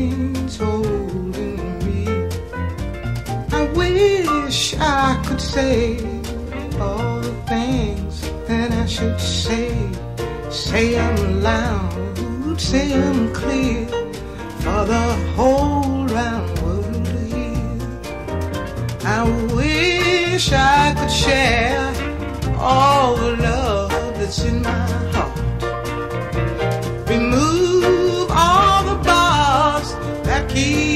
chains holding me. I wish I could say all the things that I should say. Say them loud, say them clear, for the whole round world to hear. I wish I could share all the love that's in my heart. Remove all the bars that keep